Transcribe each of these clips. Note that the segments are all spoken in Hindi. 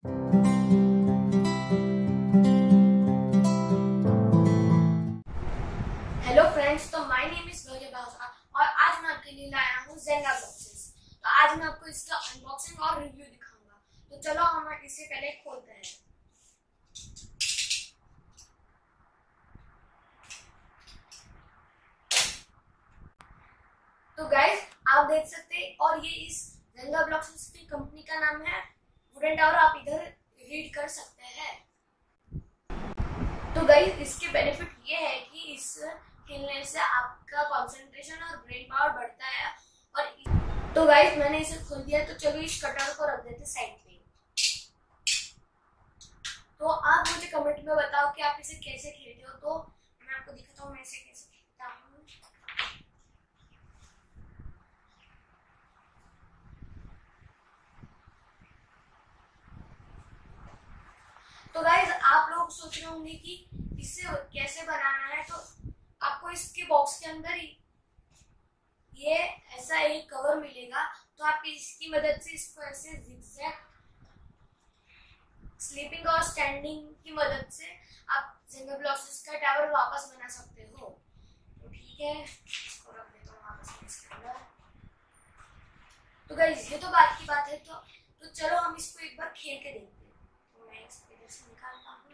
हेलो फ्रेंड्स, तो माय नेम इज और आज मैं आपके लिए लाया हूँ ज़ेंगा बॉक्सेस। तो आज मैं आपको इसका अनबॉक्सिंग और रिव्यू दिखाऊंगा। तो चलो हम इसे पहले खोलते हैं। तो गाइस, आप देख सकते हैं और ये इस ज़ेंगा बॉक्सेस की कंपनी का नाम है वुडन टावर। आप इधर रीड कर सकते हैं। तो गाइस, इसके बेनिफिट ये है कि इस खेलने से आपका कंसंट्रेशन और ब्रेन पावर बढ़ता है। और तो गाइस, मैंने इसे खोल दिया, तो चलो इस कटर को रख देते साइड पे। तो आप मुझे कमेंट में बताओ कि आप इसे कैसे खेलते हो। तो मैं आपको दिखाता हूँ मैं इसे कैसे खेलता हूँ। तो गाइस, आप लोग सोच रहे होंगे कि इसे कैसे बनाना है। तो आपको इसके बॉक्स के अंदर ही ये ऐसा एक कवर मिलेगा। तो आप इसकी मदद से इसको ऐसे जिगजैग स्लीपिंग और स्टैंडिंग की मदद से आप ज़ेंगा बॉक्सेस का टावर वापस बना सकते हो। तो ठीक है, इसको रख देता हूँ वापस इसके अंदर। तो गाइस, ये तो बात की बात है। तो चलो हम इसको एक बार खेल के देखते हैं। तो मैं इसको इधर से निकालता हूँ।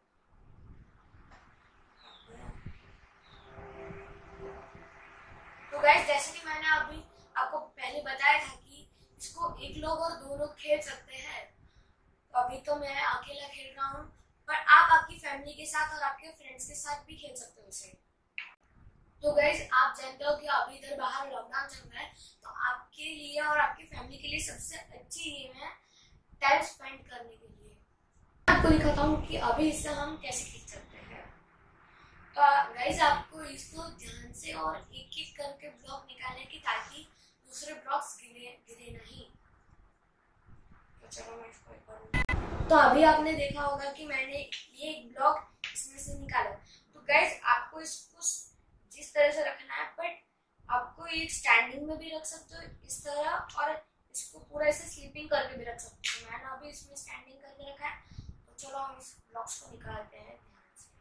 तो गाइस, जैसे कि मैंने अभी आपको पहले बताया था कि इसको एक लोग और दो लोग खेल सकते हैं। अभी तो मैं अकेला खेल रहा हूँ, पर आप आपकी फैमिली के साथ और आपके फ्रेंड्स के साथ भी खेल सकते हो इसे। तो गाइस, आप जानते हो कि अभी इधर बाहर लॉकडाउन चल रहा है। तो आपके लिए और आपकी फैमिली के लिए सबसे अच्छी गेम है टाइम स्पेंड करने के लिए। आपको दिखाता हूँ कि अभी इससे हम कैसे खेल सकते हैं। तो गाइस, आपको इसको ध्यान से और एक एक करके ब्लॉक निकालने की, ताकि दूसरे ब्लॉक्स गिरे नहीं। तो चलो मैं इसको एक बार। तो अभी आपने देखा होगा कि मैंने ये एक ब्लॉक इसमें से निकाला। तो गाइस, आपको इसको जिस तरह से रखना है, बट आपको ये स्टैंडिंग में भी रख सकते हो इस तरह, और इसको पूरा ऐसे स्लीपिंग करके भी रख सकते हो। मैंने अभी इसमें स्टैंडिंग करके रखा है। तो चलो हम इस ब्लॉक्स को निकालते हैं ध्यान से।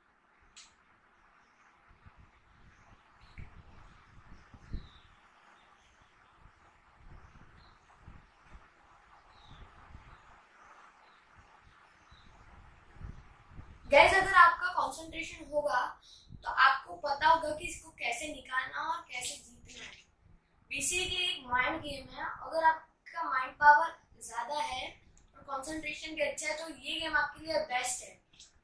गाइस, अगर आपका कंसंट्रेशन होगा तो आपको पता होगा कि इसको कैसे निकालना और कैसे जीतना है। बेसिकली एक माइंड गेम है। अगर आपका माइंड पावर ज्यादा है और कंसंट्रेशन भी अच्छा है, तो ये गेम आपके लिए बेस्ट है।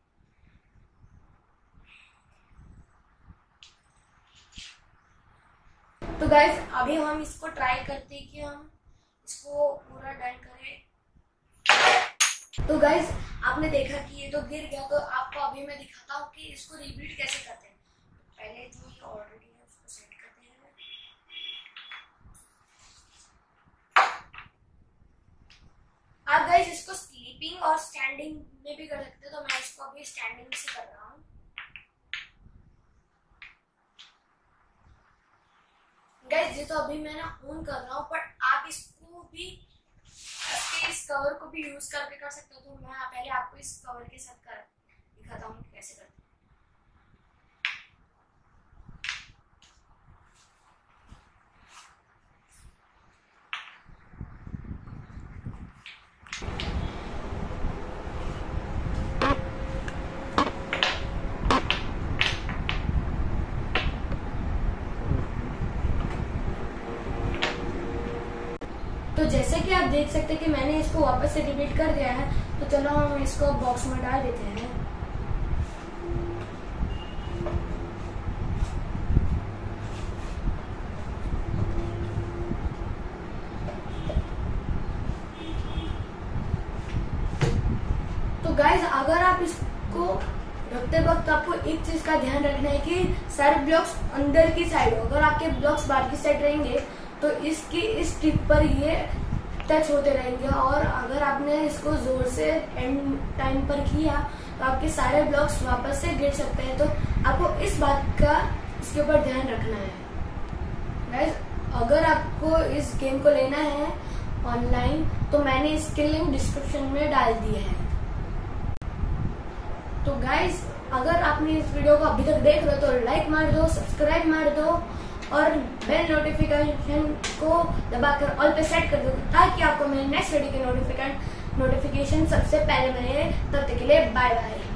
तो गाइस, अभी हम इसको ट्राई करते हैं कि हम इसको पूरा डन करें। तो गाइस, आपने देखा कि ये तो गिर गया। तो आपको अभी मैं दिखाता हूँ कि इसको रिबिल्ड कैसे करते हैं। पहले जो ये ऑलरेडी है उसको सेट करते हैं। आप गाइस इसको स्लीपिंग और स्टैंडिंग में भी कर सकते हो। तो मैं इसको अभी स्टैंडिंग से कर रहा हूँ। गाइस, ये तो अभी मैं ऑन कर रहा हूँ, पर आप इसको भी इस कवर को भी यूज करके कर सकते हो। तो मैं पहले आपको इस कवर के साथ कर दिखाता हूँ कैसे करते हैं। तो जैसे कि आप देख सकते हैं कि मैंने इसको वापस से डिलीट कर दिया है। तो चलो हम इसको बॉक्स में डाल देते हैं। तो गाइस, अगर आप इसको रखते वक्त आपको एक चीज का ध्यान रखना है कि सारे ब्लॉक्स अंदर की साइड हो। अगर आपके ब्लॉक्स बाहर की साइड रहेंगे तो इसकी इस टिप पर ये टच होते रहेंगे। और अगर आपने इसको जोर से एंड टाइम पर किया तो आपके सारे ब्लॉक्स वापस से गिर सकते हैं। तो आपको इस बात का इसके ऊपर ध्यान रखना है। गाइस, अगर आपको इस गेम को लेना है ऑनलाइन, तो मैंने इसके लिंक डिस्क्रिप्शन में डाल दिए हैं। तो गाइज, अगर आपने इस वीडियो को अभी तक देख रहे हो तो लाइक मार दो, सब्सक्राइब मार दो और बेल नोटिफिकेशन को दबाकर ऑल पे सेट कर दो ताकि आपको मेरे नेक्स्ट वीडियो के नोटिफिकेशन सबसे पहले मिले। तब तक के लिए बाय बाय।